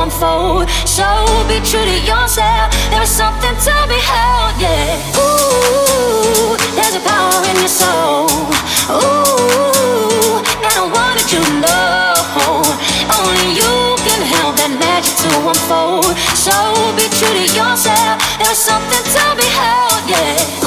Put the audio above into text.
unfold. So be true to yourself, there is something to be held, yeah. Ooh, there's a power in your soul. Ooh, and I wanted you to know, only you can help that magic to unfold. So be true to yourself, there is something to be held, yeah.